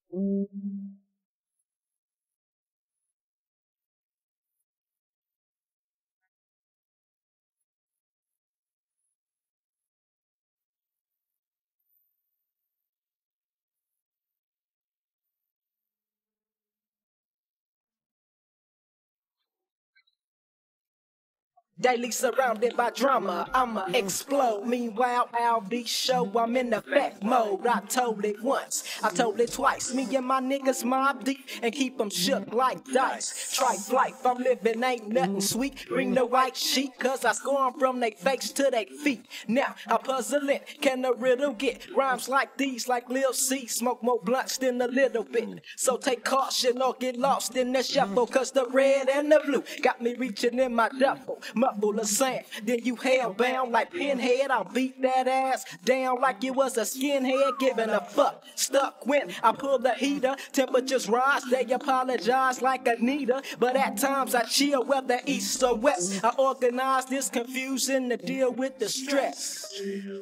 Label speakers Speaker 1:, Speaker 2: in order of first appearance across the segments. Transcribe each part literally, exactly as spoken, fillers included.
Speaker 1: Daily surrounded by drama, I'ma explode. Meanwhile, I'll be show I'm in effect mode. I told it once, I told it twice. Me and my niggas mob deep and keep them shook like dice. Trife life, I'm living ain't nothing sweet. Bring the white sheet, cause I score 'em from they face to they feet. Now, I puzzle it, can the riddle get rhymes like these, like Lil C? Smoke more blunts than a little bit. So take caution or get lost in the shuffle, cause the red and the blue got me reaching in my duffel. Full of sand, then you hellbound like Pinhead. I'll beat that ass down like you was a skinhead, giving a fuck. Stuck when I pull the heater, temperatures rise, they apologize like Anita. But at times I chill, whether east or west. I organize this confusion to deal with the stress.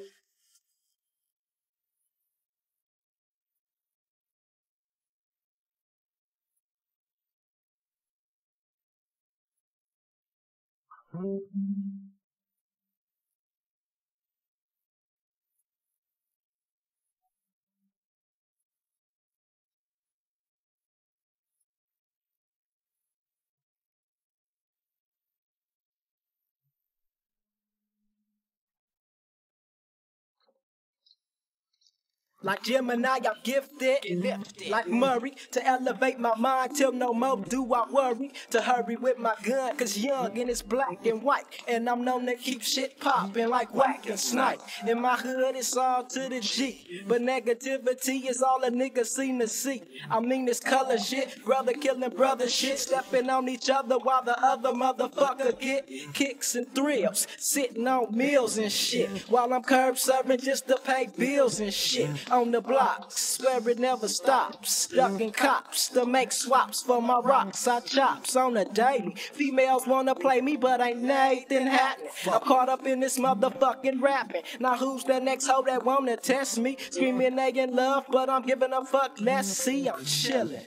Speaker 1: Like Gemini, I'm gifted, lifted. Like Murray, to elevate my mind till no more do I worry. To hurry with my gun, cause young and it's black and white. And I'm known to keep shit popping like whack and snipe. In my hood, it's all to the G. But negativity is all a nigga seem to see. I mean, this color shit, brother killing brother shit. Stepping on each other while the other motherfucker get kicks and thrills. Sitting on meals and shit. While I'm curb serving just to pay bills and shit. On the blocks, swear it never stops. Ducking cops to make swaps for my rocks. I chops on a daily. Females wanna play me, but ain't nothing happening. I'm caught up in this motherfucking rapping. Now who's the next hoe that wanna test me? Screaming they in love, but I'm giving a fuck. Let's see, I'm chilling.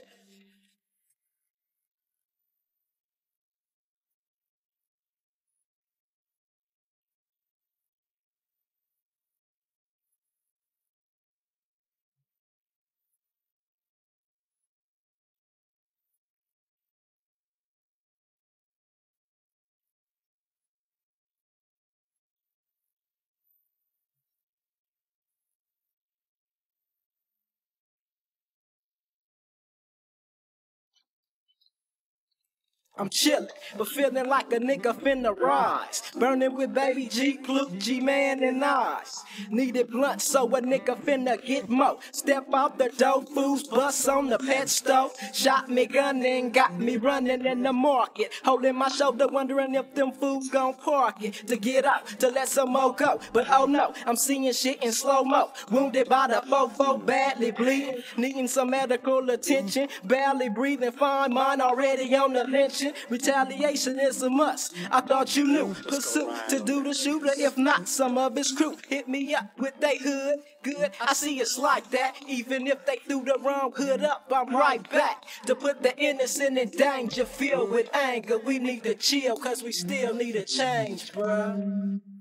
Speaker 1: I'm chillin', but feeling like a nigga finna rise. Burning with baby G, Pluke, G-Man, and eyes. Needed blunt, so a nigga finna get mo. Step out the door, fools bust on the pet stove. Shot me gun and got me running in the market. Holding my shoulder, wondering if them fools gon' park it. To get out, to let some more go. But oh no, I'm seeing shit in slow-mo. Wounded by the fofo, badly bleeding. Needing some medical attention. Barely breathing, fine, mine already on the lynching. Retaliation is a must. I thought you knew. Pursuit to do the shooter. If not, some of his crew hit me up with they hood. Good, I see it's like that. Even if they threw the wrong hood up, I'm right back to put the innocent in danger. Filled with anger, we need to chill, cause we still need a change, bruh.